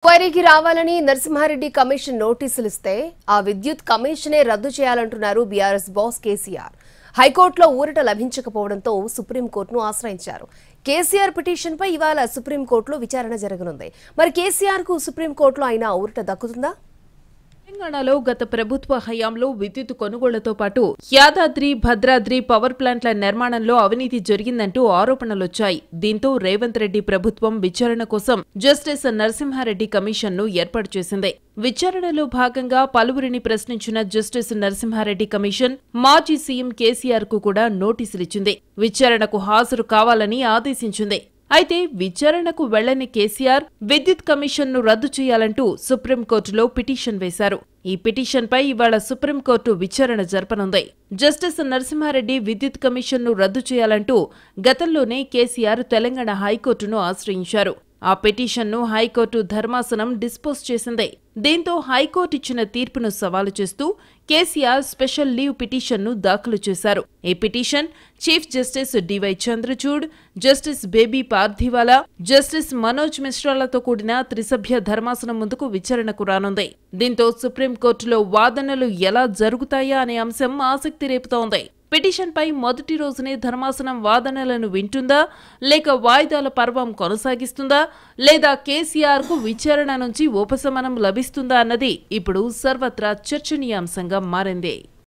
ఎంక్వైరీకి రావాలని నరసింహారెడ్డి కమిషన్ నోటీసులు ఇస్తే ఆ విద్యుత్ కమిషనే రద్దు చేయాలంటున్నారు బీఆర్ఎస్ బాస్ కేసీఆర్. హైకోర్టులో ఊరట లభించకపోవడంతో సుప్రీంకోర్టును ఆశ్రయించారు. కేసీఆర్ పిటిషన్పై ఇవాళ సుప్రీంకోర్టులో విచారణ జరగనుంది. మరి కేసీఆర్కు సుప్రీంకోర్టులో అయినా ఊరట దక్కుతుందా? తెలంగాణలో గత ప్రభుత్వ హయాంలో విద్యుత్ కొనుగోళ్లతో పాటు యాదాద్రి, భద్రాద్రి పవర్ ప్లాంట్ల నిర్మాణంలో అవినీతి జరిగిందంటూ ఆరోపణలొచ్చాయి. దీంతో రేవంత్ రెడ్డి ప్రభుత్వం విచారణ కోసం జస్టిస్ నరసింహారెడ్డి కమిషన్ను ఏర్పాటు చేసింది. విచారణలో భాగంగా పలువురిని ప్రశ్నించిన జస్టిస్ నరసింహారెడ్డి కమిషన్ మాజీ సీఎం కేసీఆర్ కు కూడా నోటీసులిచ్చింది. విచారణకు హాజరు కావాలని ఆదేశించింది. అయితే విచారణకు వెళ్లని కేసీఆర్ విద్యుత్ కమిషన్ను రద్దు చేయాలంటూ సుప్రీంకోర్టులో పిటిషన్ వేశారు. ఈ పిటిషన్పై ఇవాళ సుప్రీంకోర్టు విచారణ జరపనుంది. జస్టిస్ నరసింహారెడ్డి విద్యుత్ కమిషన్ను రద్దు చేయాలంటూ గతంలోనే కేసీఆర్ తెలంగాణ హైకోర్టును ఆశ్రయించారు. ఆ పిటిషన్ను హైకోర్టు ధర్మాసనం డిస్పోజ్ చేసింది. దీంతో హైకోర్టు ఇచ్చిన తీర్పును సవాలు చేస్తూ కేసీఆర్ స్పెషల్ లీవ్ పిటిషన్ను దాఖలు చేశారు. ఈ petition chief justice DY Chandrachud, justice బేబీ పార్థివాలా, జస్టిస్ మనోజ్ మిశ్రాలతో కూడిన త్రిసభ్య ధర్మాసనం ముందుకు విచారణకు రానుంది. దీంతో సుప్రీంకోర్టులో వాదనలు ఎలా జరుగుతాయా అనే అంశం ఆసక్తి రేపుతోంది. పిటిషన్పై మొదటి రోజునే ధర్మాసనం వాదనలను వింటుందా, లేక వాయిదాల పర్వం కొనసాగిస్తుందా, లేదా కేసీఆర్కు విచారణ నుంచి ఉపశమనం లభిస్తుందా అన్నది ఇప్పుడు సర్వత్రా చర్చనీయాంశంగా మారింది.